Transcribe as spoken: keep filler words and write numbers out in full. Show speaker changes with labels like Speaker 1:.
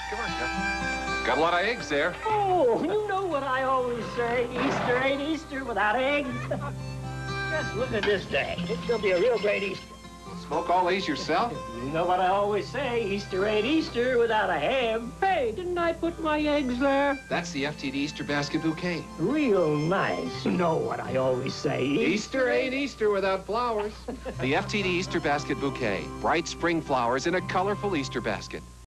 Speaker 1: Come on, Jeff. Got a lot of eggs there.
Speaker 2: Oh, you know what I always say. Easter ain't Easter without eggs. Just look at this day. It's gonna be a real great Easter.
Speaker 1: Smoke all these yourself?
Speaker 2: You know what I always say. Easter ain't Easter without a ham. Hey, didn't I put my eggs there?
Speaker 1: That's the F T D Easter basket bouquet.
Speaker 2: Real nice. You know what I always say.
Speaker 1: Easter ain't Easter without flowers. The F T D Easter basket bouquet. Bright spring flowers in a colorful Easter basket.